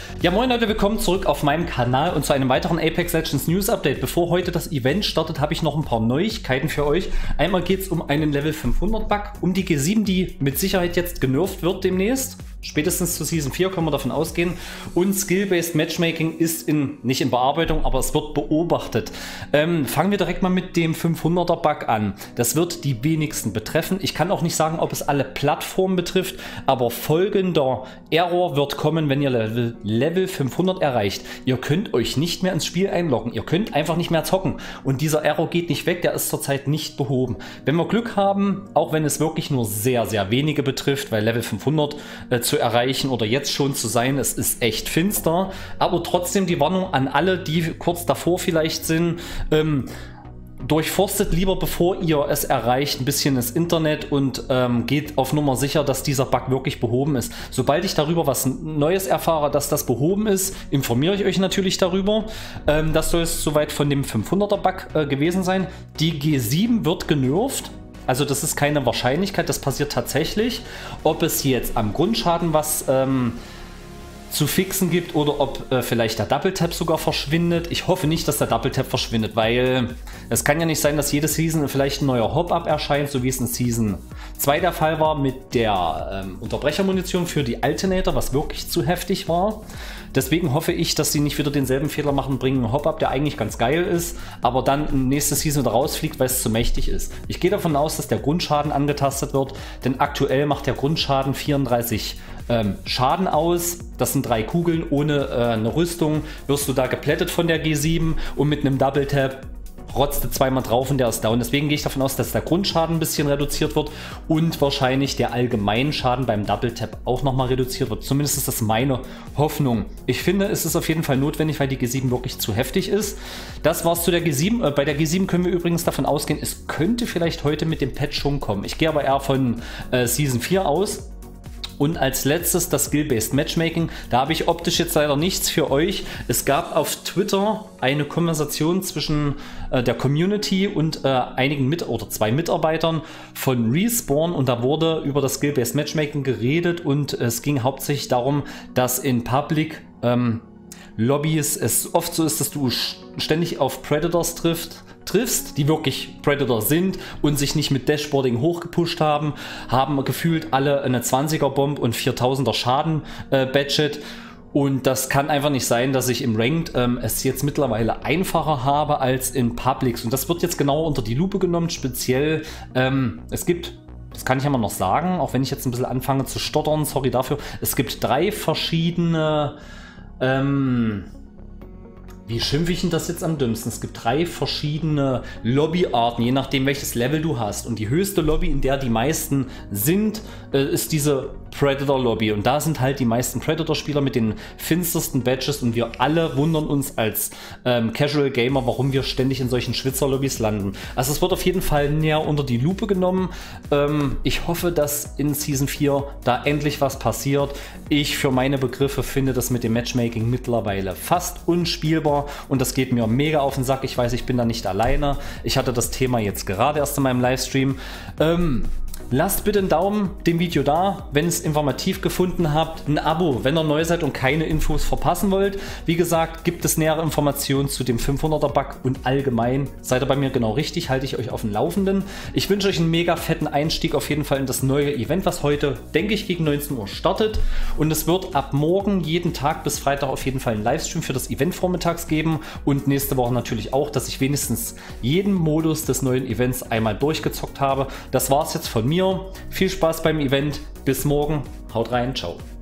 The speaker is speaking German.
Ja, moin Leute, willkommen zurück auf meinem Kanal und zu einem weiteren Apex Legends News Update. Bevor heute das Event startet, habe ich noch ein paar Neuigkeiten für euch. Einmal geht es um einen Level 500 Bug, um die G7, die mit Sicherheit jetzt genervt wird demnächst. Spätestens zu Season 4 können wir davon ausgehen. Und Skill-Based Matchmaking ist nicht in Bearbeitung, aber es wird beobachtet. Fangen wir direkt mal mit dem 500er Bug an. Das wird die wenigsten betreffen. Ich kann auch nicht sagen, ob es alle Plattformen betrifft, aber folgender Error wird kommen, wenn ihr Level 500 erreicht. Ihr könnt euch nicht mehr ins Spiel einloggen. Ihr könnt einfach nicht mehr zocken. Und dieser Error geht nicht weg, der ist zurzeit nicht behoben. Wenn wir Glück haben, auch wenn es wirklich nur sehr, sehr wenige betrifft, weil Level 500 zu erreichen oder jetzt schon zu sein, es ist echt finster, aber trotzdem die Warnung an alle, die kurz davor vielleicht sind, durchforstet lieber, bevor ihr es erreicht, ein bisschen das Internet und geht auf Nummer sicher, dass dieser Bug wirklich behoben ist. Sobald ich darüber was Neues erfahre, dass das behoben ist, informiere ich euch natürlich darüber. Das soll es soweit von dem 500er Bug gewesen sein. Die G7 wird genervt. Also das ist keine Wahrscheinlichkeit, das passiert tatsächlich. Ob es jetzt am Grundschaden was zu fixen gibt oder ob vielleicht der Double Tap sogar verschwindet. Ich hoffe nicht, dass der Double Tap verschwindet, weil es kann ja nicht sein, dass jede Season vielleicht ein neuer Hop-Up erscheint, so wie es in Season 2 der Fall war mit der Unterbrechermunition für die Alternator, was wirklich zu heftig war. Deswegen hoffe ich, dass sie nicht wieder denselben Fehler machen, bringen einen Hop-Up, der eigentlich ganz geil ist, aber dann nächste Season wieder rausfliegt, weil es zu mächtig ist. Ich gehe davon aus, dass der Grundschaden angetastet wird, denn aktuell macht der Grundschaden 34 Schaden aus. Das sind 3 Kugeln. Ohne eine Rüstung wirst du da geplättet von der G7 und mit einem Double Tap rotzt du zweimal drauf und der ist down. Deswegen gehe ich davon aus, dass der Grundschaden ein bisschen reduziert wird und wahrscheinlich der allgemeine Schaden beim Double Tap auch nochmal reduziert wird. Zumindest ist das meine Hoffnung. Ich finde, es ist auf jeden Fall notwendig, weil die G7 wirklich zu heftig ist. Das war's zu der G7. Bei der G7 können wir übrigens davon ausgehen, es könnte vielleicht heute mit dem Patch schon kommen. Ich gehe aber eher von Season 4 aus. Und als letztes das Skill-Based Matchmaking. Da habe ich optisch jetzt leider nichts für euch. Es gab auf Twitter eine Konversation zwischen der Community und einigen zwei Mitarbeitern von Respawn. Und da wurde über das Skill-Based Matchmaking geredet. Und es ging hauptsächlich darum, dass in Public Lobbys es oft so ist, dass du ständig auf Predators triffst, die wirklich Predator sind und sich nicht mit Dashboarding hochgepusht haben gefühlt alle eine 20er Bomb und 4000er Schaden Budget. Und das kann einfach nicht sein, dass ich im Ranked es jetzt mittlerweile einfacher habe als in Publics. Und das wird jetzt genauer unter die Lupe genommen, speziell es gibt, das kann ich ja mal noch sagen, auch wenn ich jetzt ein bisschen anfange zu stottern, sorry dafür, es gibt 3 verschiedene wie schimpfe ich denn das jetzt am dümmsten? Es gibt 3 verschiedene Lobbyarten, je nachdem welches Level du hast. Und die höchste Lobby, in der die meisten sind, ist diese Predator Lobby. Und da sind halt die meisten Predator-Spieler mit den finstersten Badges. Und wir alle wundern uns als Casual Gamer, warum wir ständig in solchen Schwitzer-Lobbys landen. Also es wird auf jeden Fall näher unter die Lupe genommen. Ich hoffe, dass in Season 4 da endlich was passiert. Ich für meine Begriffe finde das mit dem Matchmaking mittlerweile fast unspielbar. Und das geht mir mega auf den Sack. Ich weiß, ich bin da nicht alleine. Ich hatte das Thema jetzt gerade erst in meinem Livestream. Lasst bitte einen Daumen dem Video da, wenn ihr es informativ gefunden habt. Ein Abo, wenn ihr neu seid und keine Infos verpassen wollt. Wie gesagt, gibt es nähere Informationen zu dem 500er Bug und allgemein seid ihr bei mir genau richtig, halte ich euch auf dem Laufenden. Ich wünsche euch einen mega fetten Einstieg auf jeden Fall in das neue Event, was heute, denke ich, gegen 19 Uhr startet. Und es wird ab morgen jeden Tag bis Freitag auf jeden Fall einen Livestream für das Event vormittags geben und nächste Woche natürlich auch, dass ich wenigstens jeden Modus des neuen Events einmal durchgezockt habe. Das war es jetzt von mir. Viel Spaß beim Event. Bis morgen. Haut rein. Ciao.